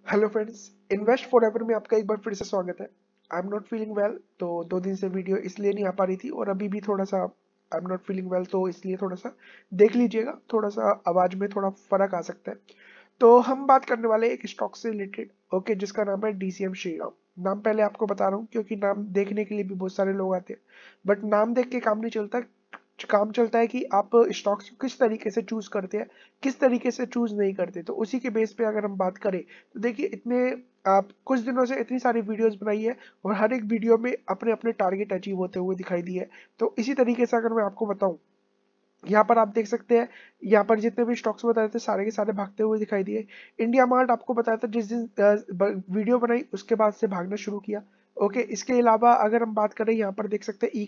Hello friends, invest forever में आपका एक बार फिर से स्वागत है। I am not feeling well, तो 2 दिन से वीडियो इसलिए नहीं आ पा रही थी और अभी भी थोड़ा सा I am not feeling well, तो इसलिए थोड़ा सा देख लीजिएगा, थोड़ा सा आवाज में थोड़ा फर्क आ सकता है। तो हम बात करने वाले एक स्टॉक से रिलेटेड, ओके, जिसका नाम है डीसीएम श्रीराम। नाम पहले आपको बता रहा हूँ क्योंकि नाम देखने के लिए भी बहुत सारे लोग आते हैं, बट नाम देख के काम नहीं चलता। काम चलता है कि आप स्टॉक्स किस तरीके से चूज करते हैं, किस तरीके से चूज नहीं करते। तो उसी के बेस पे अगर हम बात करें तो देखिए, इतने आप कुछ दिनों से इतनी सारी वीडियोस बनाई है और हर एक वीडियो में अपने अपने टारगेट अचीव होते हुए दिखाई दिए है। तो इसी तरीके से अगर मैं आपको बताऊं, यहाँ पर आप देख सकते हैं, यहाँ पर जितने भी स्टॉक्स बताए थे सारे के सारे भागते हुए दिखाई दिए। इंडिया मार्ट आपको बताया था जिस दिन वीडियो बनाई उसके बाद से भागना शुरू किया। ओके, इसके अलावा अगर हम बात करें, यहाँ पर देख सकते हैं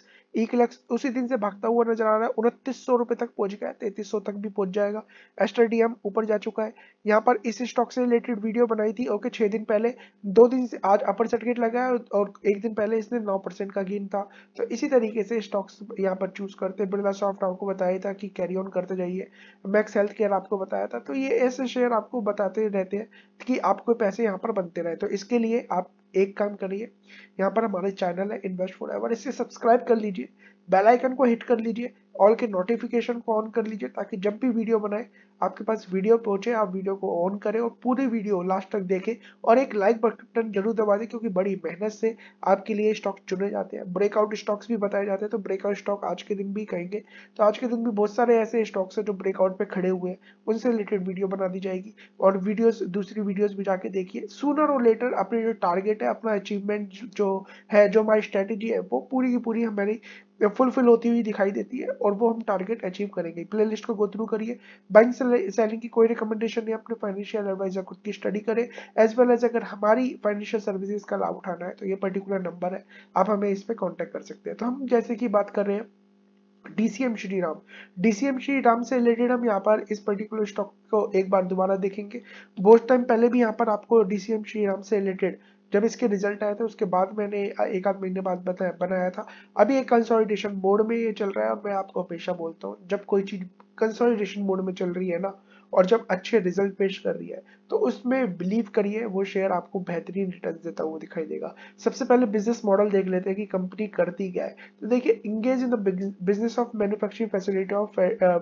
ई क्लक्स उसी दिन से भागता हुआ नजर आ रहा है। 2900 रुपए तक पहुंच गया है, 3300 तक भी पहुंच जाएगा। एस्ट्रेडियम ऊपर जा चुका है। यहाँ पर इस स्टॉक से रिलेटेड वीडियो बनाई थी, ओके, 6 दिन पहले। 2 दिन से आज अपर सर्किट लगा है और एक दिन पहले इसने 9% का गेन था। तो इसी तरीके से स्टॉक्स यहाँ पर चूज करते हैं। बिरला सॉफ्ट आपको बताया था कि कैरी ऑन करते जाइए। मैक्स हेल्थ केयर आपको बताया था। तो ये ऐसे शेयर आपको बताते रहते हैं कि आपको पैसे यहाँ पर बनते रहे। तो इसके लिए आप एक काम करिए, यहाँ पर हमारे चैनल है इन्वेस्ट फॉरएवर, इसे सब्सक्राइब कर लीजिए, बेल आइकन को हिट कर लीजिए, ऑल के नोटिफिकेशन को ऑन कर लीजिए, ताकि जब भी वीडियो बनाए आपके पास वीडियो पहुंचे, आप वीडियो को ऑन करें और पूरी वीडियो लास्ट तक देखें। और एक लाइक बटन जरूर दबा दें, क्योंकि बड़ी मेहनत से आपके लिए स्टॉक चुने जाते हैं। ब्रेकआउट स्टॉक्स भी बताए जाते हैं, तो ब्रेकआउट स्टॉक आज के दिन भी कहेंगे। तो आज के दिन भी बहुत सारे ऐसे स्टॉक्स हैं जो ब्रेकआउट पे खड़े हुए हैं, उनसे रिलेटेड वीडियो बना दी जाएगी। और वीडियोस, दूसरी वीडियोस भी जाके देखिए। सूनर और लेटर अपने जो टारगेट है, अपना अचीवमेंट जो है, जो हमारी स्ट्रेटेजी है, वो पूरी की पूरी हमारी फुलफिल होती हुई दिखाई देती है और वो हम टारगेट अचीव करेंगे। प्ले लिस्ट को गो थ्रू करिए। बाइंग सेलिंग की कोई रिकमेंडेशन नहीं, अपने फाइनेंशियल एडवाइजर खुद की स्टडी करें। एज वेल एज अगर हमारी फाइनेंशियल सर्विसेज का लाभ उठाना है तो ये पर्टिकुलर नंबर है, आप हमें इस पे कांटेक्ट कर सकते हैं। तो हम जैसे कि बात कर रहे हैं डीसीएम श्रीराम। डीसीएम श्रीराम से रिलेटेड हम यहाँ पर इस पर्टिकुलर स्टॉक को एक बार दोबारा देखेंगे। बहुत टाइम पहले भी यहाँ पर आपको डीसीएम श्रीराम से रिलेटेड जब इसके रिजल्ट आए थे उसके बाद मैंने एक आध महीने बाद बनाया था। अभी एक कंसोलिडेशन मोड में ये चल रहा है और मैं आपको हमेशा बोलता हूँ, जब कोई चीज कंसोलिडेशन मोड में चल रही है ना, और जब अच्छे रिजल्ट पेश कर रही है, तो उसमें बिलीव करिए वो शेयर आपको बेहतरीन रिटर्न देता हुआ दिखाई देगा। सबसे पहले बिजनेस मॉडल देख लेते हैं कि कंपनी करती क्या है। तो देखिए, engage in the business of manufacturing facility of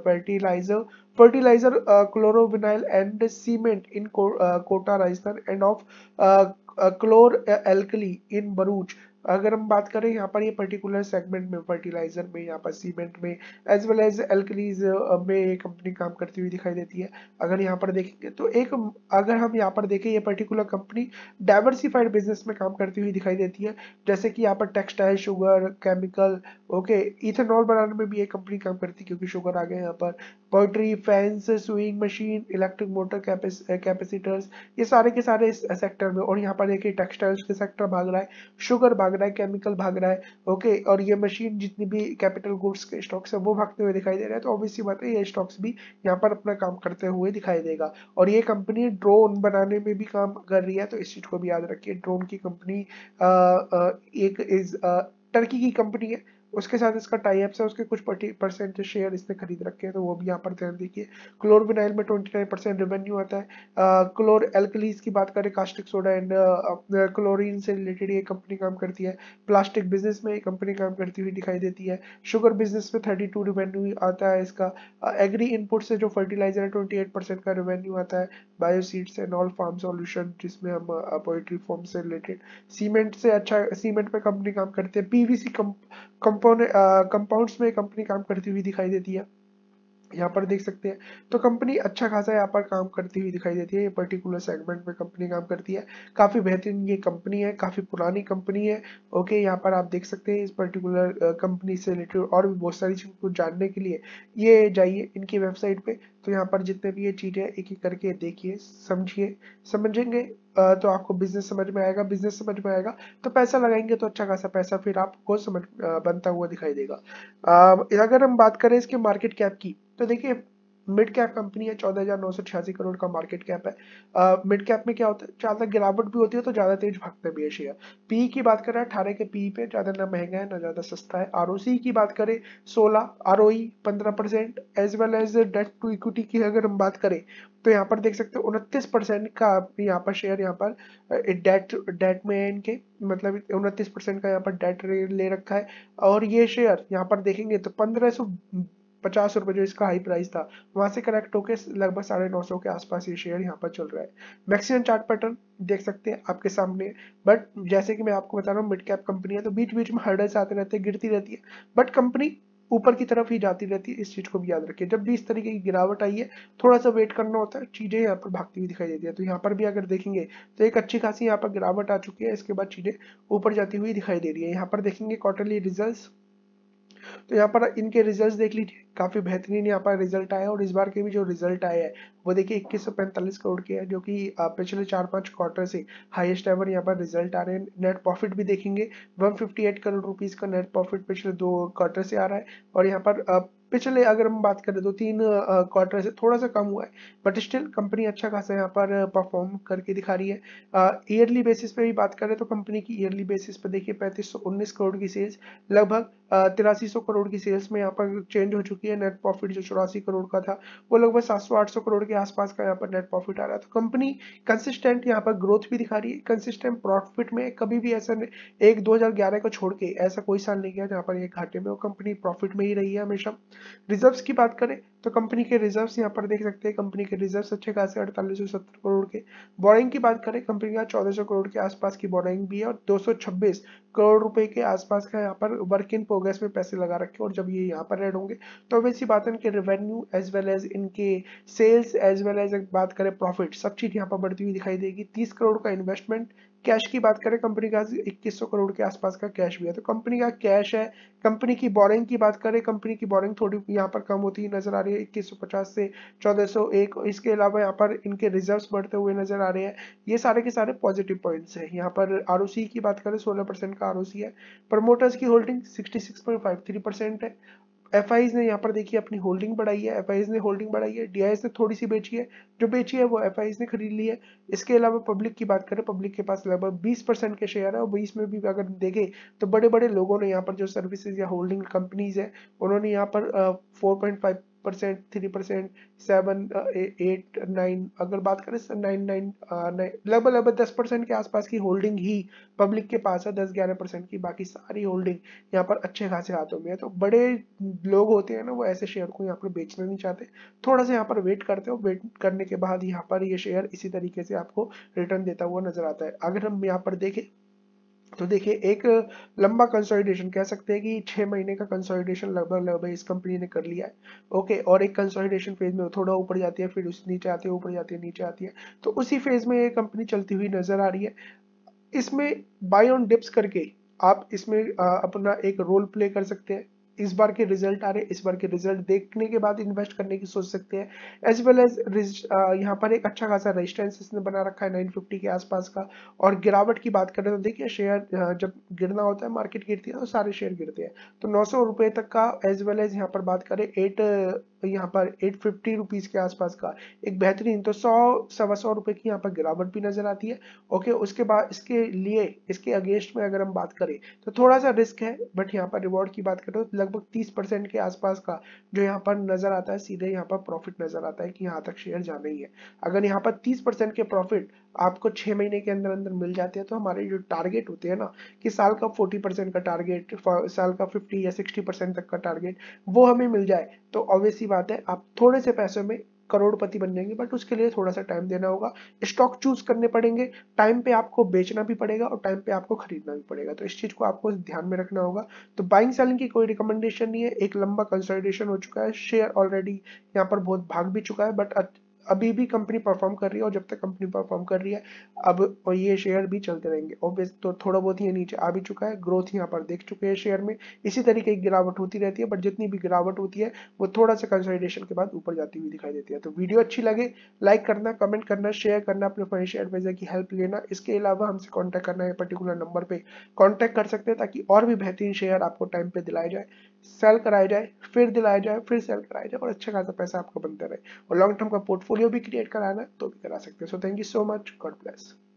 fertiliser, chlorovinyl and cement in Kota Rajasthan, and of chlor alkali in Bharuch. अगर हम बात करें यहाँ पर ये पर्टिकुलर सेगमेंट में, फर्टिलाइजर में, यहाँ पर सीमेंट में, एज वेल एज एल्कलीज में ये कंपनी काम करती हुई दिखाई देती है। अगर यहाँ पर देखेंगे तो एक, अगर हम यहाँ पर देखें, ये पर्टिकुलर कंपनी डाइवर्सिफाइड बिजनेस में काम करती हुई दिखाई देती है। जैसे कि यहाँ पर textile, sugar, chemical, okay, ethanol बनाने में भी ये कंपनी काम करती है क्योंकि शुगर आ गए यहाँ पर। Poultry, fans, sewing machine, electric motor capacitors, ये सारे के सारे इस सेक्टर में। और यहाँ पर देखिए टेक्सटाइल्स के सेक्टर भाग रहा है, शुगर भाग रहा है, केमिकल भाग रहा है, ओके, और ये मशीन जितनी भी कैपिटल गुड्स के स्टॉक्स है वो भागते हुए दिखाई दे रहे हैं। तो ऑब्वियसली बात है, ये स्टॉक्स भी यहाँ पर अपना काम करते हुए दिखाई देगा। और ये कंपनी ड्रोन बनाने में भी काम कर रही है, तो इस चीज को भी याद रखिए। ड्रोन की कंपनी एक इज टर्की की कंपनी है, उसके साथ इसका टाई अप्स है, उसके कुछ परसेंट शेयर इसने खरीद रखे हैं, तो वो भी यहाँ पर ध्यान देखिए। क्लोरविनाइल में 29% रेवेन्यू आता है। क्लोर एल्कलीज की बात करें, कास्टिक सोडा एंड क्लोरीन से रिलेटेड ये कंपनी काम करती है। प्लास्टिक बिजनेस में ये कंपनी काम करती हुई दिखाई देती है। शुगर बिजनेस में 32 रेवेन्यू आता है इसका। एग्री इनपुट से जो फर्टिलाइजर है 28% का रेवेन्यू आता है। Bioseeds and all farm solution, जिसमें हम पोल्ट्री फार्म से रिलेटेड। सीमेंट से, अच्छा, सीमेंट में कंपनी काम करती है। पीवीसी कंपाउंड्स में कंपनी काम करती हुई दिखाई देती है, यहाँ पर देख सकते हैं। तो कंपनी अच्छा खासा यहाँ पर काम करती हुई दिखाई देती है। ये पर्टिकुलर सेगमेंट में कंपनी काम करती है। काफी बेहतरीन ये कंपनी है, काफी पुरानी कंपनी है। ओके, यहाँ पर आप देख सकते हैं इस पर्टिकुलर कंपनी से रिलेटेड और भी बहुत सारी चीजों को जानने के लिए ये जाइए इनकी वेबसाइट पे। तो यहाँ पर जितने भी ये चीजें एक एक करके देखिए, समझिए, समझेंगे तो आपको बिजनेस समझ में आएगा। बिजनेस समझ में आएगा तो पैसा लगाएंगे तो अच्छा खासा पैसा फिर आपको समझ बनता हुआ दिखाई देगा। अगर हम बात करें इसके मार्केट कैप की, तो देखिए मिड कैप कंपनी है, 14,986 करोड़ का मार्केट कैप है। मिड कैप में क्या होता है, ज्यादा गिरावट भी होती है तो ज्यादा तेज भागते भी है शेयर। पी की बात करें 18 के पी पे, ज्यादा ना महंगा है ना ज्यादा सस्ता है। आरओसी की बात करें 16, ROE 15%, as well as debt to equity की अगर हम बात करें तो यहाँ पर देख सकते हो 29% का यहाँ पर शेयर यहाँ पर डेट डेट में है इनके, मतलब 29% का यहाँ पर डेट ले रखा है। और ये शेयर यहाँ पर देखेंगे तो 1550 रुपए जो इसका हाई प्राइस था, वहां से करेक्ट होकर लगभग 950 के आसपास ये शेयर यहाँ पर चल रहा है। मैक्सिमम चार्ट पैटर्न देख सकते हैं आपके सामने। बट जैसे कि मैं आपको बता रहा हूँ, मिड कैप कंपनी है तो बीच बीच में हर्डल्स आते रहते हैं, गिरती रहती है, बट कंपनी ऊपर की तरफ ही जाती रहती है। इस चीज को भी याद रखिए, जब भी इस तरीके की गिरावट आई है थोड़ा सा वेट करना होता है, चीजें यहाँ पर भागती हुई दिखाई देती है। तो यहाँ पर भी अगर देखेंगे तो एक अच्छी खासी यहाँ पर गिरावट आ चुकी है, इसके बाद चीजें ऊपर जाती हुई दिखाई दे रही है। यहाँ पर देखेंगे क्वार्टरली रिजल्ट्स, तो यहाँ पर इनके रिजल्ट्स देख लीजिए, काफी बेहतरीन यहाँ पर रिजल्ट आया। और इस बार के भी जो रिजल्ट आए हैं वो देखिए 2145 करोड़ के हैं, जो कि पिछले 4-5 क्वार्टर से हाईएस्ट एवर यहाँ पर रिजल्ट आ रहे हैं। नेट प्रॉफिट भी देखेंगे 158 करोड़ रुपीस का नेट प्रॉफिट पिछले 2 क्वार्टर से आ रहा है। और यहाँ पर पिछले अगर हम बात करें 2-3 क्वार्टर से थोड़ा सा कम हुआ है, बट स्टिल कंपनी अच्छा खासा यहाँ पर परफॉर्म करके दिखा रही है। ईयरली बेसिस पे भी बात करें तो कंपनी की ईयरली बेसिस पे देखिए 3519 करोड़ की सेल्स, लगभग 8300 करोड़ की सेल्स में यहाँ पर चेंज हो चुकी है। नेट प्रॉफिट जो 84 करोड़ का था वो लगभग 700-800 करोड़ के आसपास का यहाँ पर नेट प्रॉफिट आ रहा है। तो कंपनी कंसिस्टेंट यहाँ पर ग्रोथ भी दिखा रही है, कंसिस्टेंट प्रॉफिट में। कभी भी ऐसा 2011 को छोड़ के ऐसा कोई साल नहीं गया जहाँ पर ये घाटे में, वो कंपनी प्रॉफिट में ही रही है हमेशा। रिजर्व्स की बात करें तो कंपनी के रिजर्व्स यहाँ पर देख सकते हैं, कंपनी के रिजर्व्स अच्छे खासे 4870 करोड़ के। बोरिंग की बात करें, कंपनी का 1400 करोड़ के आसपास की बोरिंग भी है, और 226 करोड़ रुपए के आसपास का यहाँ पर वर्क इन प्रोग्रेस में पैसे लगा रखे। और जब ये यहाँ पर ऐड होंगे तो वैसी बात है, इनके रेवेन्यू एज वेल एज इनके सेल्स एज वेल एज बात करें प्रॉफिट, सब चीज यहाँ पर बढ़ती हुई दिखाई देगी। 30 करोड़ का इन्वेस्टमेंट। कैश की बात करें, कंपनी का 2100 करोड़ के आसपास का कैश भी है, तो कंपनी का कैश है। कंपनी की बोरिंग की बात करें, कंपनी की बोरिंग थोड़ी यहाँ पर कम होती नजर आ रही है, 2150 से 1401। इसके अलावा यहाँ पर इनके रिजर्व्स बढ़ते हुए नजर आ रहे हैं। ये सारे के सारे पॉजिटिव पॉइंट्स हैं। यहाँ पर आरओसी की बात करें 16% का आरओसी है। प्रमोटर्स की होल्डिंग 66.53% है। एफआईज ने यहाँ पर देखिए अपनी होल्डिंग बढ़ाई है, एफआईज ने होल्डिंग बढ़ाई है, डीआईएस ने थोड़ी सी बेची है, जो बेची है वो एफआईज ने खरीद ली है। इसके अलावा पब्लिक की बात करें, पब्लिक के पास लगभग 20% के शेयर है, और 20 में भी अगर देखें तो बड़े बड़े लोगों ने यहाँ पर जो सर्विसेज या होल्डिंग कंपनीज है उन्होंने यहाँ पर 4.5%, 3%, 7, 8, 9, अगर बात करें 9, लगभग 10% के आसपास की होल्डिंग ही पब्लिक के पास है, 10-11% की। बाकी सारी होल्डिंग यहाँ पर अच्छे खासे हाथों में है। तो बड़े लोग होते हैं ना, वो ऐसे शेयर को यहाँ पर बेचना नहीं चाहते, थोड़ा सा यहाँ पर वेट करते हो, वेट करने के बाद यहाँ पर ये शेयर इसी तरीके से आपको रिटर्न देता हुआ नजर आता है। अगर हम यहाँ पर देखें तो देखिए एक लंबा कंसोलिडेशन कह सकते हैं कि 6 महीने का कंसोलिडेशन लगभग इस कंपनी ने कर लिया है। ओके, और एक कंसोलिडेशन फेज में थोड़ा ऊपर जाती है, फिर उस नीचे आती है, ऊपर जाती है, नीचे आती है, तो उसी फेज में ये कंपनी चलती हुई नजर आ रही है। इसमें बाय ऑन डिप्स करके आप इसमें अपना एक रोल प्ले कर सकते हैं। इस बार के रिजल्ट आ रहे, इस बार के रिजल्ट देखने के बाद इन्वेस्ट करने की सोच सकते हैं। एज वेल एज यहाँ पर एक अच्छा खासा रेजिस्टेंस इसने बना रखा है 950 के आसपास का। और गिरावट की बात करें तो देखिए शेयर जब गिरना होता है, मार्केट गिरती है तो सारे शेयर गिरते हैं। तो 900 रुपए तक का, एज वेल एज यहाँ पर बात करें यहाँ पर 850 रुपीज के आसपास का एक बेहतरीन, तो 100-125 रुपए की यहाँ पर गिरावट भी नजर आती है। ओके, उसके बाद इसके लिए इसके अगेंस्ट में अगर हम बात करें तो थोड़ा सा रिस्क है, बट यहाँ पर रिवॉर्ड की बात करें तो लगभग 30% के आसपास का जो यहाँ पर नजर आता है, सीधे यहाँ पर प्रॉफिट नजर आता है कि यहाँ तक शेयर जाना ही है। अगर यहाँ पर 30% के प्रॉफिट आपको 6 महीने के अंदर अंदर मिल जाते हैं, तो हमारे जो टारगेट होते हैं ना कि साल का 40% का टारगेट, साल का 50 या 60% तक का टारगेट, वो हमें मिल जाए तो ऑब्वियसली बात है आप थोड़े से पैसों में करोड़पति बन जाएंगे। बट उसके लिए थोड़ा सा टाइम देना होगा, स्टॉक चूज करने पड़ेंगे, टाइम पे आपको बेचना भी पड़ेगा और टाइम पे आपको खरीदना भी पड़ेगा। तो इस चीज को आपको ध्यान में रखना होगा। तो बाइंग सेलिंग की कोई रिकमेंडेशन नहीं है, एक लंबा कंसोलिडेशन हो चुका है, शेयर ऑलरेडी यहाँ पर बहुत भाग भी चुका है, बट अभी भी कंपनी परफॉर्म कर रही है, और जब तक कंपनी परफॉर्म कर रही है अब और ये शेयर भी चलते रहेंगे। ऑब्वियस तो थोड़ा बहुत ये नीचे आ भी चुका है, ग्रोथ यहाँ पर देख चुके हैं शेयर में। इसी तरीके की गिरावट होती रहती है, बट जितनी भी गिरावट होती है वो थोड़ा सा कंसोलिडेशन के बाद ऊपर जाती हुई दिखाई देती है। तो वीडियो अच्छी लगे लाइक करना, कमेंट करना, शेयर करना, अपने फाइनेंशियल एडवाइजर की हेल्प लेना। इसके अलावा हमसे कॉन्टैक्ट करना है, पर्टिकुलर नंबर पे कॉन्टैक्ट कर सकते हैं, ताकि और भी बेहतरीन शेयर आपको टाइम पे दिलाए जाए, सेल कराया जाए, फिर दिलाया जाए, फिर सेल कराया जाए, और अच्छा खासा पैसा आपका बनता रहे। और लॉन्ग टर्म का पोर्टफोलियो भी क्रिएट कराना है तो भी करा सकते हैं। So thank you so much, God bless.